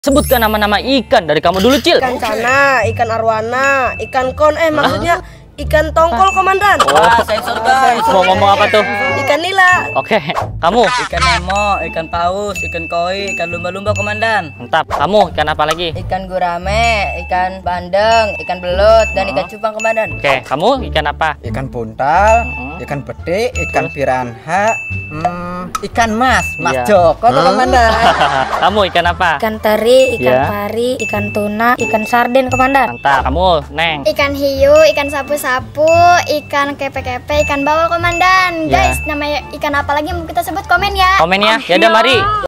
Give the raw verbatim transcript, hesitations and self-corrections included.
Sebutkan nama-nama ikan dari kamu dulu, Cil. Ikan cana, ikan arwana, ikan kon, eh maksudnya ikan tongkol, Komandan. Wah, sensor guys. Mau ngomong apa tuh? Ikan nila. Oke, kamu. Ikan nemo, ikan paus, ikan koi, ikan lumba-lumba, Komandan. Mantap. Kamu ikan apa lagi? Ikan gurame, ikan bandeng, ikan belut, dan ikan cupang, Komandan. Oke, kamu ikan apa? Ikan buntal, Mm-hmm. ikan petik, ikan piranha, hmm, ikan mas, mas Iya. Joko tuh Komandan. Kamu ikan apa? Ikan teri, ikan Ya. pari, ikan tuna, ikan sarden, Komandan. Mantap. Kamu, Neng. Ikan hiu, ikan sapu-sapu, ikan kepe-kepe, ikan bawal, Komandan. Ya. Guys, namanya ikan apa lagi mau kita sebut, komen ya. Komen ya. Ya udah, mari.